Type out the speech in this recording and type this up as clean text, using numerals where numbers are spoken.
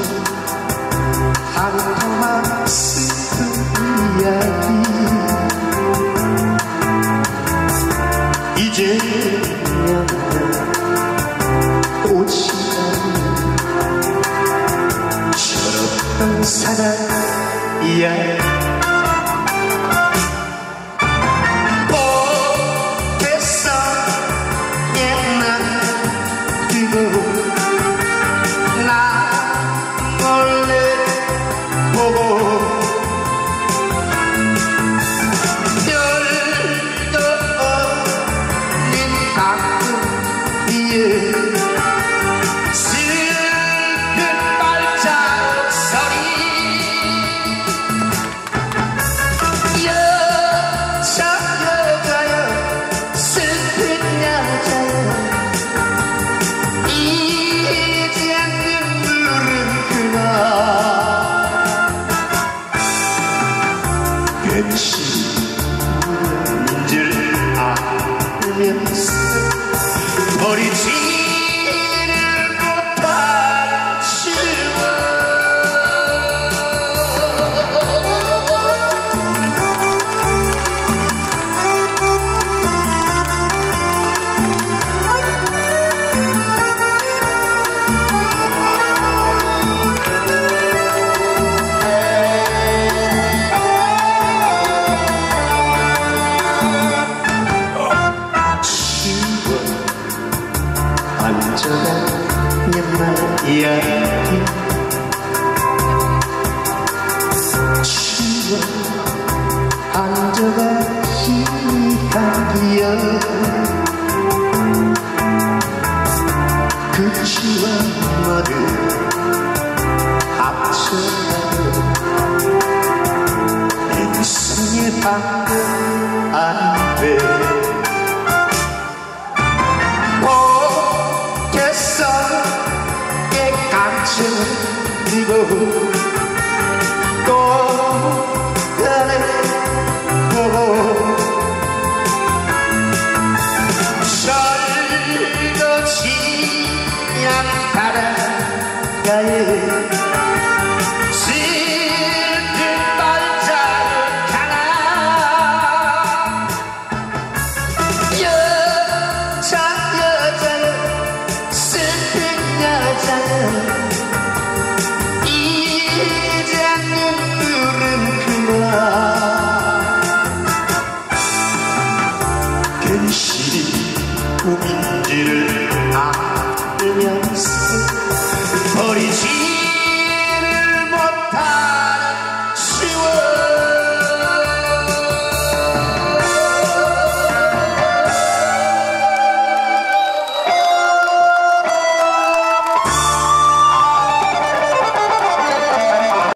한통만 슬픈 이야기 이제는 꽃이 아닌 철없던 사랑 이야기 괜시인 줄 알면서 버리지를 못한 추억 앉아가 옛날 이야기 추억 앉아가 희미한 기억 그 추억만을 합쳐가도 인생의 방금 안돼 그리고 또 나를 보고 철거지냥 바닷가에 슬픈 발자국 하나 여자는 슬픈 여자는 괜시리 꿈인지를 알면서 버리지를 못한